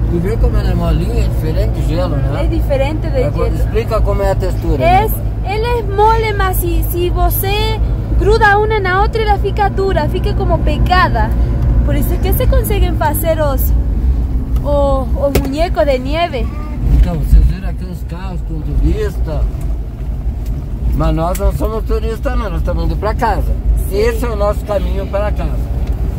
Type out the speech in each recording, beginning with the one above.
Tu vê como ela é molinha, é diferente de gelo, né? É diferente de Agora, gelo. explica como é a textura. Ela é mole, mas se você gruda uma na outra, ela fica dura, fica como pegada. Por isso é que se conseguem fazer os muñecos de neve. Então, vocês viram aqui os carros com turista. Mas nós não somos turistas não, nós estamos indo para casa. Esse é o nosso caminho para casa.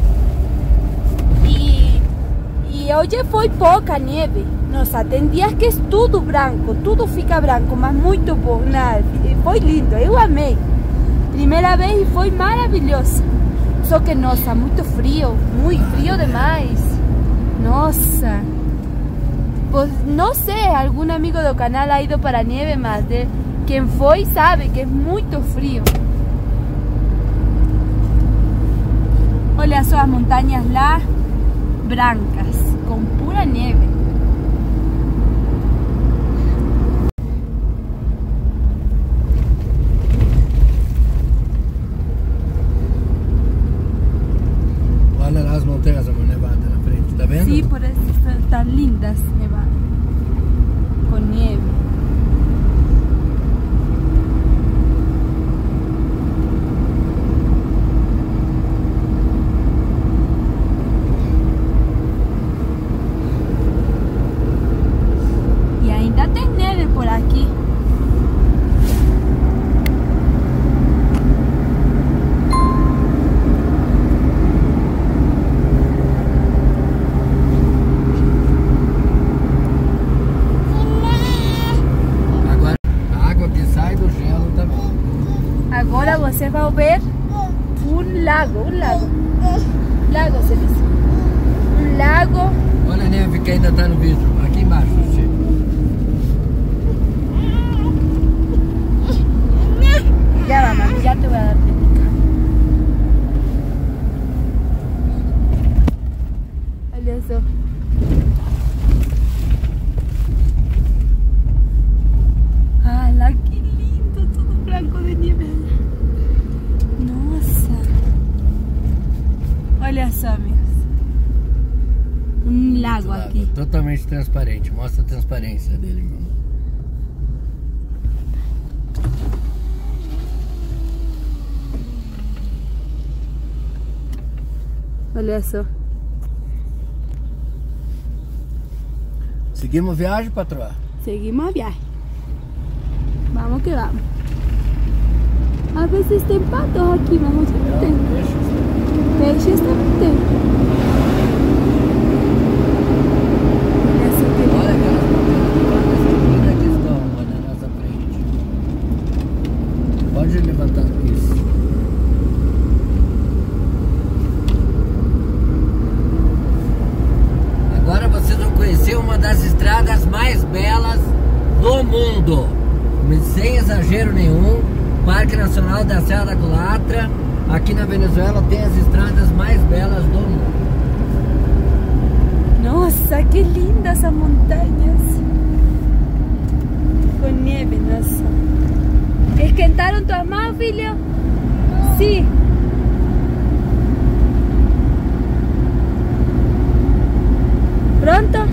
E hoje foi pouca neve. Nossa, tem dias que é tudo branco, tudo fica branco, mas muito bom. Foi lindo, eu amei. Primeira vez e foi maravilhoso. Só que, nossa, muito frio demais. Nossa. Pues, não sei, algum amigo do canal ha ido para a neve, mas quem foi sabe que é muito frio. Olha só as montanhas lá, brancas, com pura neve. Olha lá as montanhas nevadas na frente, tá vendo? Sim, por isso estão lindas nevadas, com neve. E ainda tem neve por aqui. Agora você vai ver um lago, lago se diz, um lago. Olha a neve que ainda tá no vidro, aqui embaixo, Chico. Ya va, mami, ya te voy a dar técnica. Olha só. Ah, lá que lindo, tudo branco de neve. Nossa. Olha só, amigos. Um lago aqui. Totalmente transparente, mostra a transparência dele, meu amor. Olha só. Seguimos viagem, patroa? Seguimos a viagem. Vamos que vamos. A veces tem patos aqui, mas hoje não tem. Peixes também tem. Olha aquelas montanhas que estão na nossa frente. Pode levantar isso. Agora vocês vão conhecer uma das estradas mais belas do mundo. Sem exagero nenhum. Parque Nacional da Serra da Culatra. Aqui na Venezuela tem as estradas mais belas do mundo. Nossa, que lindas essas montanhas. Com neve, nossa. ¿Esquentaram tuas mãos, filho? Sim. Pronto?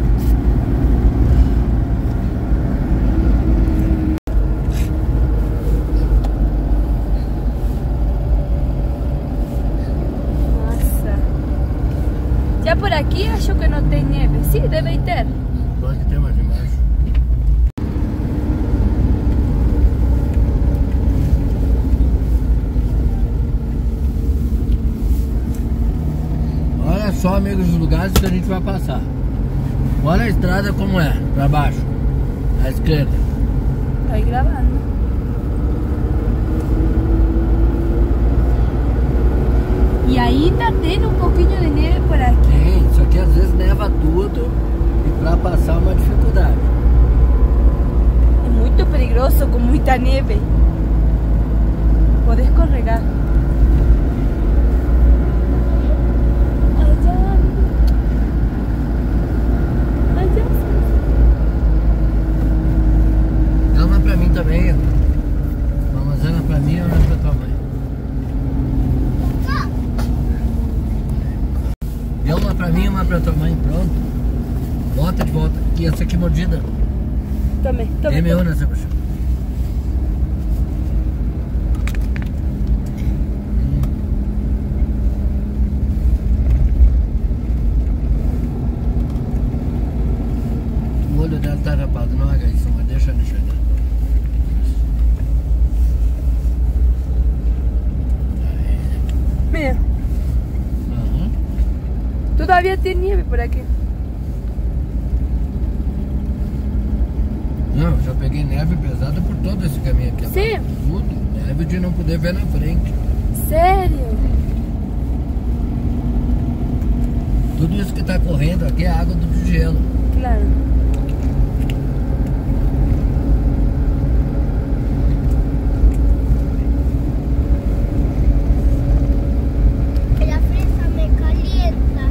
Já por aqui acho que não tem neve. Sim, deve ter. Pode ter mais embaixo. Olha só, amigos, os lugares que a gente vai passar. Olha a estrada como é, pra baixo, à esquerda. Estou gravando. E ainda tem um pouquinho de neve por aqui. Tem, só que às vezes neva tudo e pra passar é uma dificuldade. É muito perigoso com muita neve. Pode escorregar. Dá uma pra mim também, ó. Uma manzana pra mim e uma pra tua mãe. Dê uma pra mim e uma pra tua mãe, pronto. bota de volta. E essa aqui mordida. Tome, tome. M1 nessa puxa. O olho dela tá rapado, não haga isso, mas deixa ele chegar. Mira, todavía tiene nieve por aquí. Não, já peguei neve pesada por todo esse caminho aqui. Sim. Tudo. Neve de não poder ver na frente. Sério? Tudo isso que tá correndo aqui é água do gelo. Claro. La fresa me calienta.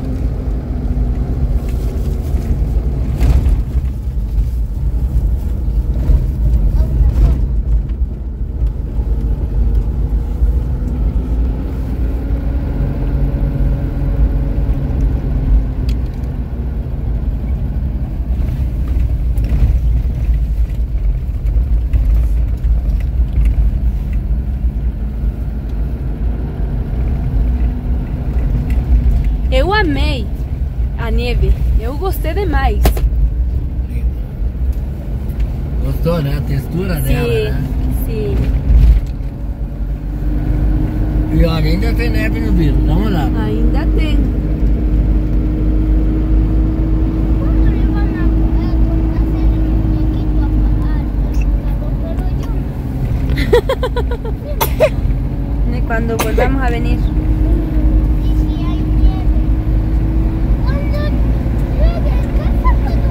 Eu amei a neve. Eu gostei demais. Lindo. Gostou, né? A textura dela, né? Sim. E olha, ainda tem neve no vidro, dá uma olhada. Ainda tem. Cuando le van a hacer el muñequito a pagar, Cuando volvamos a venir. y si hay nieve. Cuando llueve, ¿qué pasa cuando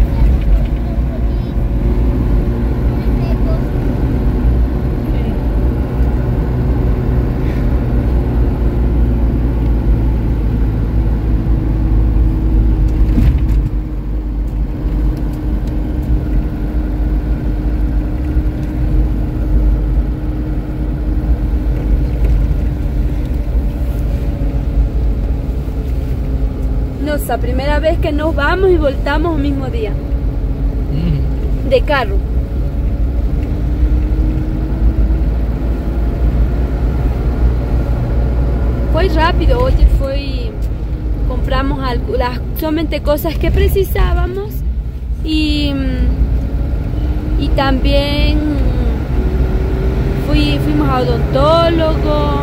Nossa, primera vez que nos vamos y voltamos el mismo día. De carro. Foi rápido, hoy compramos solamente cosas que precisábamos y también fuimos a odontólogo.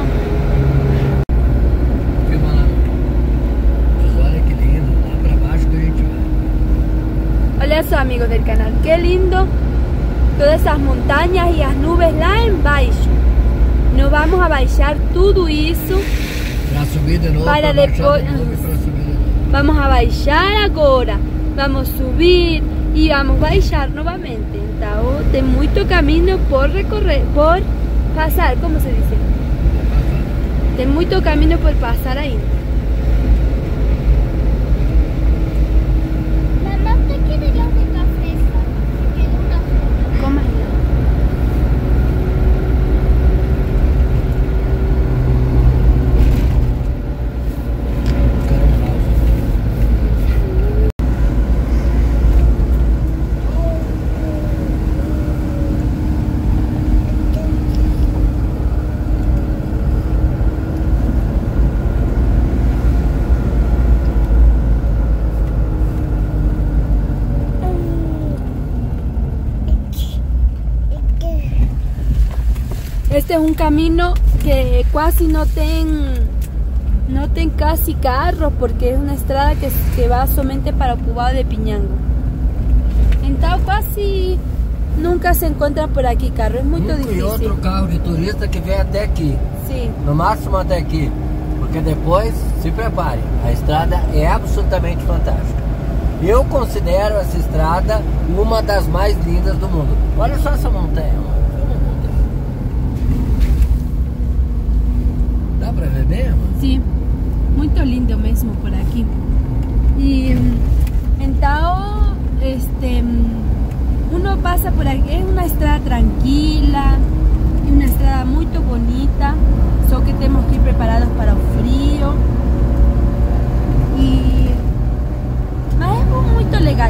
Olha só, amigos del canal, qué lindo todas esas montañas y las nubes lá embaixo. Nos vamos a baixar tudo isso para subir de novo, para depois. Vamos a baixar agora, vamos subir e vamos baixar novamente. Então tem muito caminho por recorrer, por passar, como se diz? Tem muito caminho por passar ainda. Este es un camino que casi no ten casi carros porque es una estrada que va solamente para o Povoado de Pinhango. Então casi nunca se encuentra por aquí carro, es muy difícil. E outro carro de turista que vem até aqui. Sim. No máximo até aqui. Porque depois, se prepare, a estrada é absolutamente fantástica. Eu considero essa estrada uma das mais lindas do mundo. Olha só essa montanha. Dá pra ver bem, mano? Sim, muito lindo mesmo por aqui. E então, uno passa por aqui, é uma estrada tranquila, é uma estrada muito bonita, só que temos que ir preparados para o frio. Mas é muito legal. legal.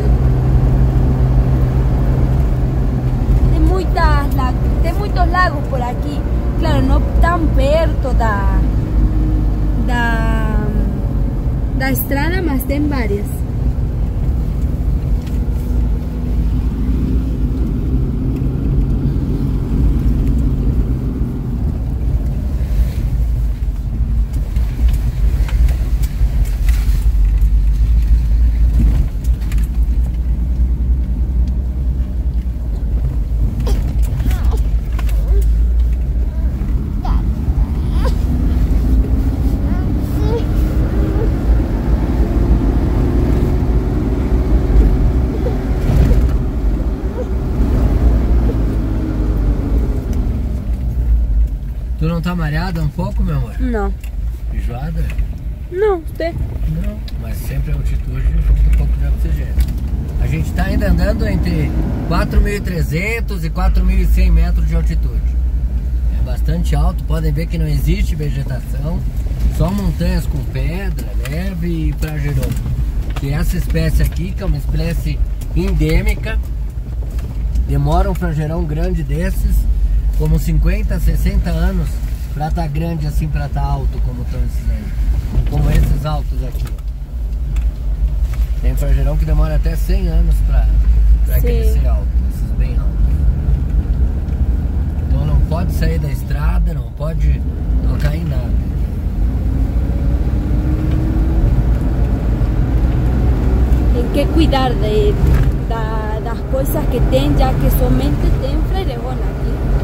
Tem muitos lagos por aqui. Claro, não tão perto da estrada, mas tem várias. Tu não tá mareada um pouco, meu amor? Não. Enjoada? Não, você? Não, mas sempre a altitude junta um pouco de oxigênio. A gente tá ainda andando entre 4.300 e 4.100 metros de altitude. É bastante alto, podem ver que não existe vegetação, só montanhas com pedra, neve e frageirão. Que essa espécie aqui, que é uma espécie endêmica, demora um frageirão grande desses como 50, 60 anos pra tá grande assim, pra tá alto como estão esses aí. Como esses altos aqui. Tem frageirão que demora até 100 anos pra crescer alto, esses bem altos. Então não pode sair da estrada, não pode tocar em nada. Tem que cuidar das coisas que tem, já que somente tem frageirão aqui.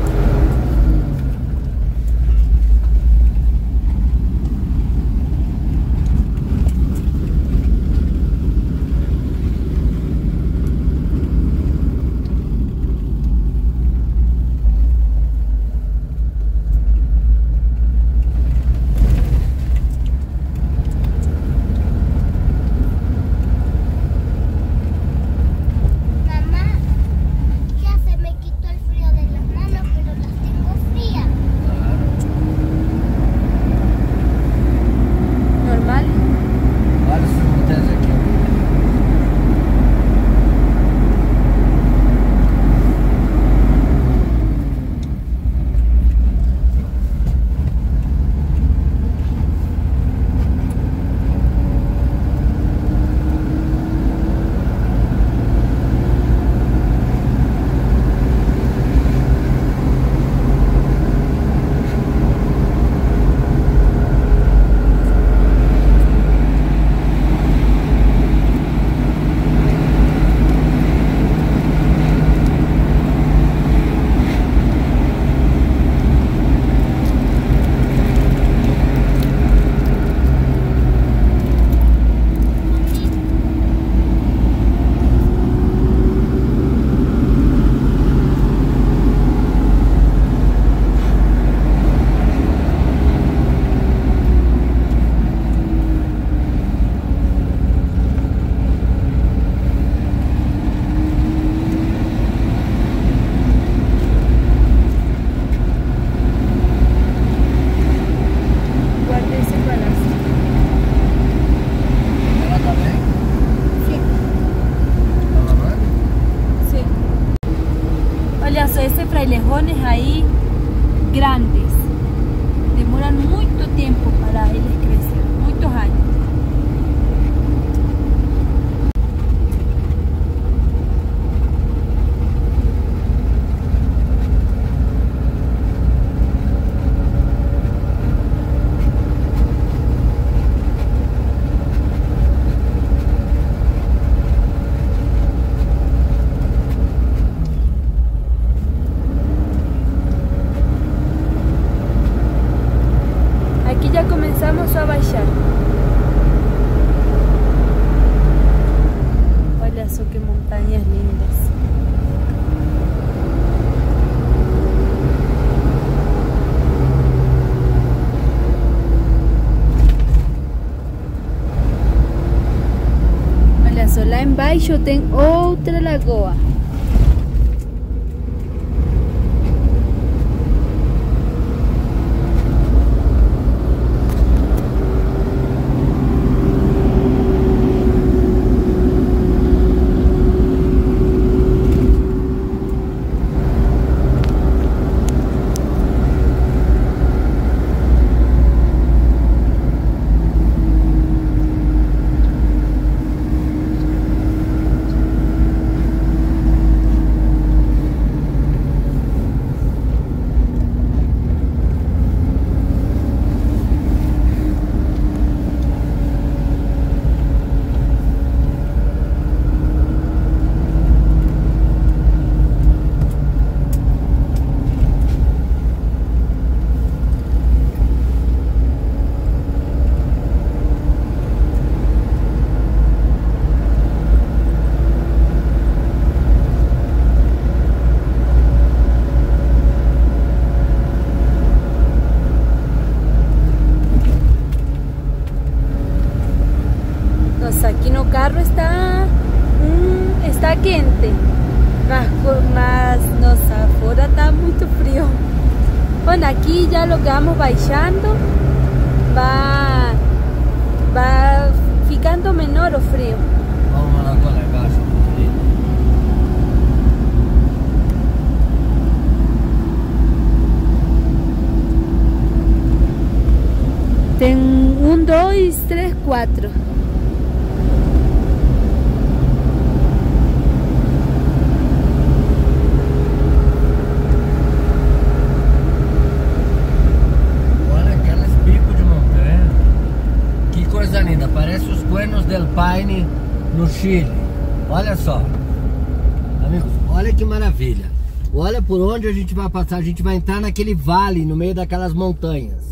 Frailejones ahí grandes. Demoran mucho tiempo para ellos crecer, muchos años. Ya comenzamos a baixar. Olha só que montanhas lindas. Olha só, lá embaixo tem outra lagoa. quente. Mas nossa, fora está muito frio. Bueno, aqui já lo que vamos baixando va ficando menor o frio. Vamos lá embaixo. Tem 1, 2, 3, 4. Olha aqueles picos de montanha. Que coisa linda. Parece os Cuernos del Paine no Chile. Olha só. Amigos, olha que maravilha. Olha por onde a gente vai passar. A gente vai entrar naquele vale no meio daquelas montanhas.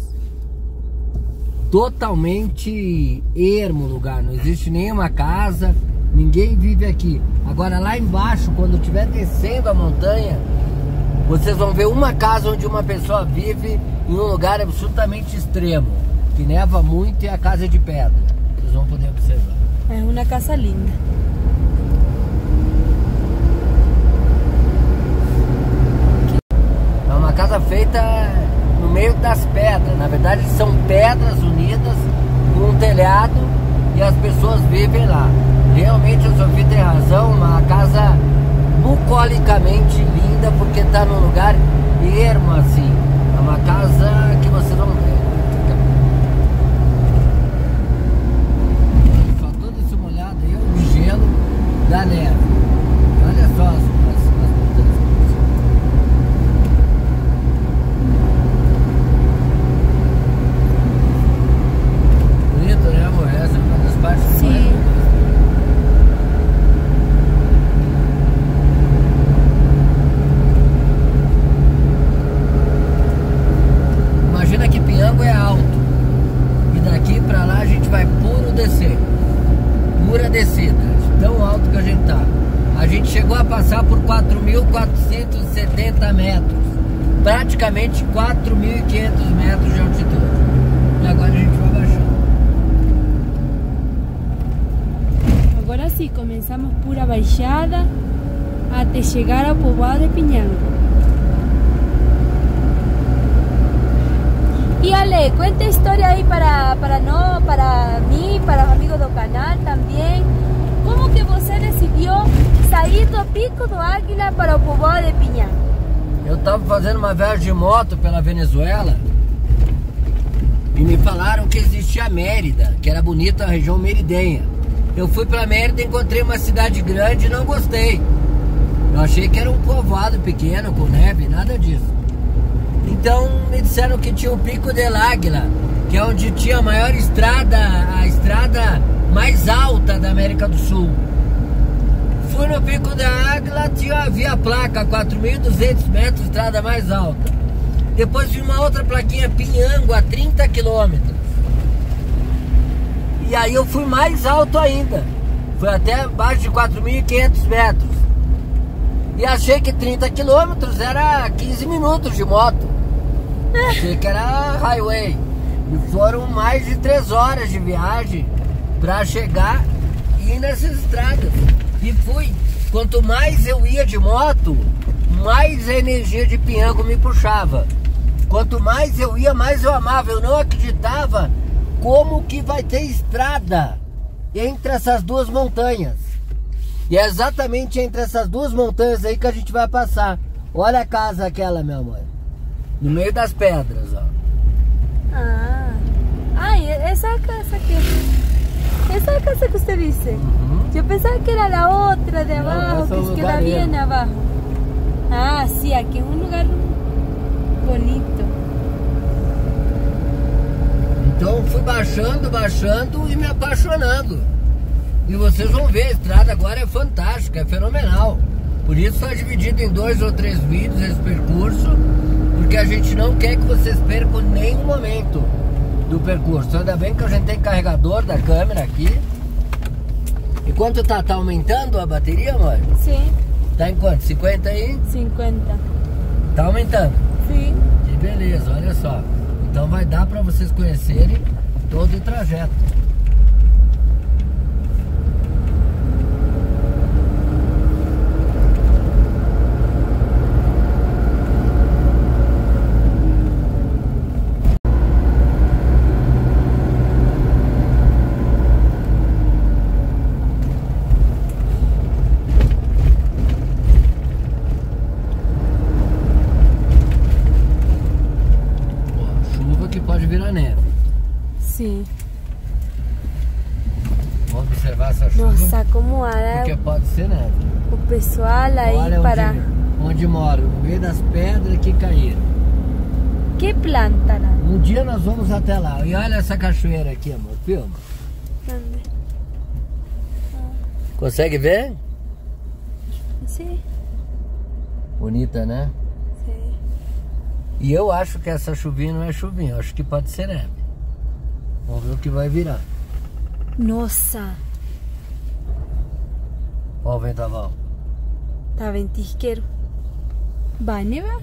Totalmente ermo o lugar, não existe nenhuma casa, ninguém vive aqui. Agora lá embaixo, quando estiver descendo a montanha, vocês vão ver uma casa onde uma pessoa vive em um lugar absolutamente extremo, que neva muito, e a casa é de pedra. Vocês vão poder observar. É uma casa linda. É uma casa feita no meio das pedras. Na verdade são pedras unidas com um telhado e as pessoas vivem lá. Realmente a Sofia tem razão, uma casa bucolicamente linda, porque está num lugar ermo assim. É uma casa que vocês vão ver. Só todo esse molhado aí é o gelo da neve. Olha só as montanhas. Sim. Imagina que Piango é alto e daqui pra lá a gente vai puro descer, pura descida, de tão alto que a gente tá. A gente chegou a passar por 4.470 metros, praticamente 4.500 metros de altitude. E agora a gente vai baixando. Agora sim, começamos pura baixada até chegar ao povoado de Piñango. E Ale, cuenta a história aí para mim, para os amigos do canal também. Como que você decidiu sair do Pico do Águila para o povoado de Piñango? Eu estava fazendo uma viagem de moto pela Venezuela e me falaram que existia Mérida, que era bonita a região meridenha. Eu fui para Mérida, encontrei uma cidade grande e não gostei. Eu achei que era um povoado pequeno, com neve, nada disso. Então me disseram que tinha o Pico del Águila, que é onde tinha a maior estrada, a estrada mais alta da América do Sul. Fui no Pico del Águila, havia a placa 4.200 metros, estrada mais alta. Depois vi uma outra plaquinha, Piñango, a 30 quilômetros. E aí eu fui mais alto ainda. Fui até abaixo de 4.500 metros. E achei que 30 quilômetros era 15 minutos de moto. Achei que era highway. E foram mais de 3 horas de viagem para chegar e ir nessas estradas. E fui. Quanto mais eu ia de moto, mais a energia de Piango me puxava. Quanto mais eu ia, mais eu amava. Eu não acreditava como que vai ter estrada entre essas duas montanhas. E é exatamente entre essas duas montanhas aí que a gente vai passar. Olha a casa aquela, meu amor. No meio das pedras, ó. Essa casa aqui. Essa é a casa que você disse. Eu pensava que era a outra de abaixo, que queda bem abaixo. Ah, sim, aqui é um lugar bonito. Então fui baixando e me apaixonando. E vocês vão ver, a estrada agora é fantástica, é fenomenal. Por isso está dividido em 2 ou 3 vídeos esse percurso, porque a gente não quer que vocês percam nenhum momento do percurso. Ainda bem que a gente tem carregador da câmera aqui. E quanto tá? Tá aumentando a bateria, amor? Sim. Tá em quanto? 50 aí? 50. Tá aumentando? Sim. Que beleza, olha só. Então vai dar para vocês conhecerem todo o trajeto. pode ser neve. O pessoal aí Olha para... onde mora, no meio das pedras que caíram. Que planta, né? Um dia nós vamos até lá. E olha essa cachoeira aqui, amor. Filma. Onde? Consegue ver? Sim. Bonita, né? Sim. E eu acho que essa chuvinha não é chuvinha. Eu acho que pode ser neve. Vamos ver o que vai virar. Nossa. Olha o ventaval. Tá ventisqueiro. Vai nevar?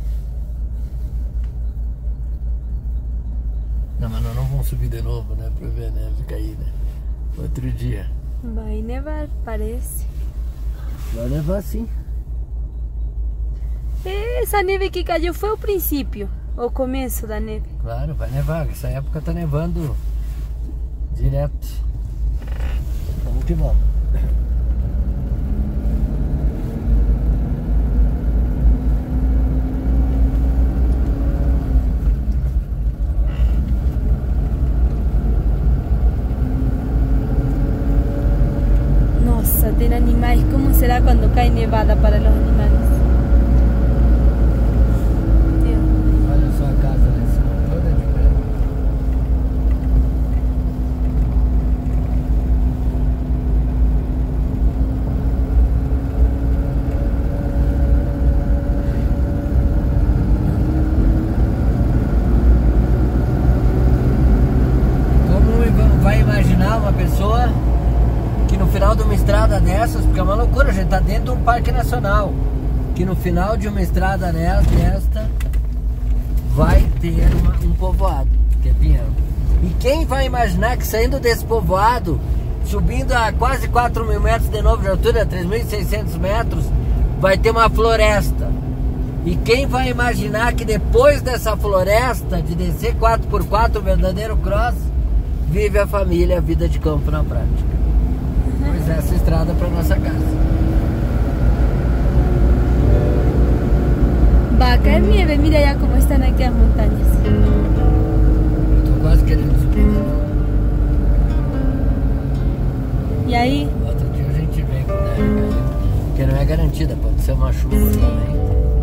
Não, mas nós não vamos subir de novo, né? Pra ver a neve cair, né? Outro dia. Vai nevar, parece. Vai levar sim. Essa neve que caiu foi o princípio, o começo da neve. Claro, vai nevar. Essa época tá nevando direto. Vamos que vamos. Nossa, tem animais. Como será quando cai nevada para os animais? Olha só a casa lá em cima, toda de pedra. Como vai imaginar uma pessoa que no final de uma estrada dessas, porque é uma loucura, a gente tá dentro de um parque nacional, que no final de uma estrada desta vai ter um povoado, que é Pinhão. E quem vai imaginar que saindo desse povoado, subindo a quase 4.000 metros de novo de altura, 3.600 metros, vai ter uma floresta. E quem vai imaginar que depois dessa floresta, de descer 4x4, o verdadeiro cross, vive a família, a vida de campo na prática. Pois é, essa estrada para nossa casa. Va a caer nieve, mira ya cómo están aquí las montañas. Eu tô quase querendo subir. Y ahí, Outro dia a gente vem com neve caindo, porque não é garantida, pode ser uma chuva também.